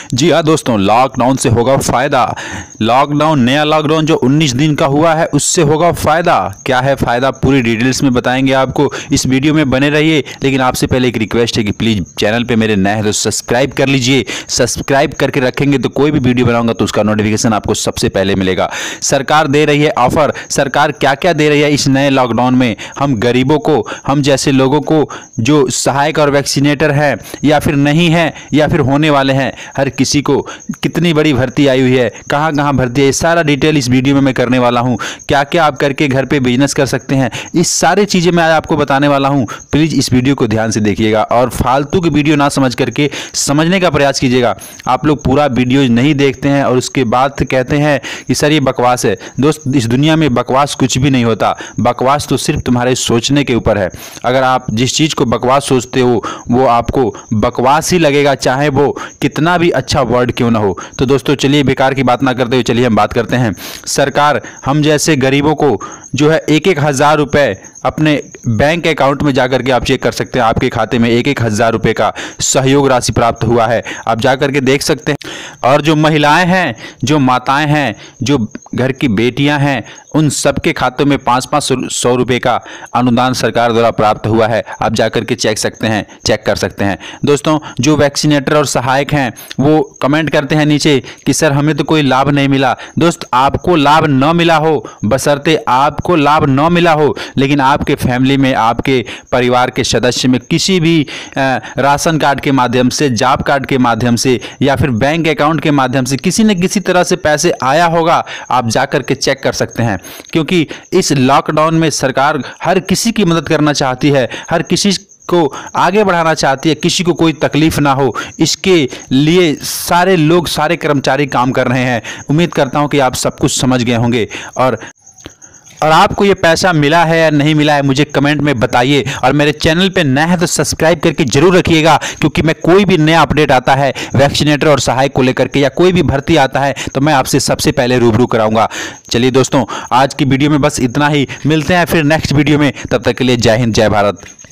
जी हाँ दोस्तों, लॉकडाउन से होगा फायदा। लॉकडाउन, नया लॉकडाउन जो 19 दिन का हुआ है उससे होगा फायदा। क्या है फायदा, पूरी डिटेल्स में बताएंगे आपको। इस वीडियो में बने रहिए। लेकिन आपसे पहले एक रिक्वेस्ट है कि प्लीज़ चैनल पे मेरे नए हैं तो सब्सक्राइब कर लीजिए। सब्सक्राइब करके रखेंगे तो कोई भी वीडियो बनाऊंगा तो उसका नोटिफिकेशन आपको सबसे पहले मिलेगा। सरकार दे रही है ऑफर। सरकार क्या क्या दे रही है इस नए लॉकडाउन में? हम गरीबों को, हम जैसे लोगों को जो सहायक और वैक्सीनेटर है या फिर नहीं है या फिर होने वाले हैं, हर किसी को कितनी बड़ी भर्ती आई हुई है, कहाँ कहाँ भर्ती है, सारा डिटेल इस वीडियो में मैं करने वाला हूँ। क्या क्या आप करके घर पे बिजनेस कर सकते हैं, इस सारी चीज़ें मैं आज आपको बताने वाला हूँ। प्लीज़ इस वीडियो को ध्यान से देखिएगा और फालतू की वीडियो ना समझ करके समझने का प्रयास कीजिएगा। आप लोग पूरा वीडियो नहीं देखते हैं और उसके बाद कहते हैं कि सर ये बकवास है। दोस्त, इस दुनिया में बकवास कुछ भी नहीं होता। बकवास तो सिर्फ तुम्हारे सोचने के ऊपर है। अगर आप जिस चीज़ को बकवास सोचते हो वो आपको बकवास ही लगेगा, चाहे वो कितना भी अच्छा वर्ड क्यों ना हो। तो दोस्तों चलिए बेकार की बात ना करते हुए चलिए हम बात करते हैं। सरकार हम जैसे गरीबों को जो है 1,000 रुपये अपने बैंक अकाउंट में जाकर के आप चेक कर सकते हैं। आपके खाते में 1,000 रुपये का सहयोग राशि प्राप्त हुआ है, आप जाकर के देख सकते हैं। और जो महिलाएं हैं, जो माताएं हैं, जो घर की बेटियां हैं, उन सबके खातों में 500 रुपये का अनुदान सरकार द्वारा प्राप्त हुआ है। आप जाकर के चेक कर सकते हैं। दोस्तों, जो वैक्सीनेटर और सहायक हैं वो कमेंट करते हैं नीचे कि सर हमें तो कोई लाभ नहीं मिला। दोस्त, आपको लाभ न मिला हो, बशर्ते आपको लाभ न मिला हो, लेकिन आपके फैमिली में, आपके परिवार के सदस्य में किसी भी राशन कार्ड के माध्यम से, जॉब कार्ड के माध्यम से या फिर बैंक अकाउंट के माध्यम से किसी न किसी तरह से पैसे आया होगा, आप जाकर के चेक कर सकते हैं। क्योंकि इस लॉकडाउन में सरकार हर किसी की मदद करना चाहती है, हर किसी को आगे बढ़ाना चाहती है, किसी को कोई तकलीफ ना हो, इसके लिए सारे लोग, सारे कर्मचारी काम कर रहे हैं। उम्मीद करता हूं कि आप सब कुछ समझ गए होंगे और आपको ये पैसा मिला है या नहीं मिला है मुझे कमेंट में बताइए। और मेरे चैनल पे नया है तो सब्सक्राइब करके जरूर रखिएगा, क्योंकि मैं कोई भी नया अपडेट आता है वैक्सीनेटर और सहायक को लेकर के या कोई भी भर्ती आता है तो मैं आपसे सबसे पहले रूबरू कराऊंगा। चलिए दोस्तों, आज की वीडियो में बस इतना ही। मिलते हैं फिर नेक्स्ट वीडियो में। तब तक के लिए जय हिंद, जय भारत।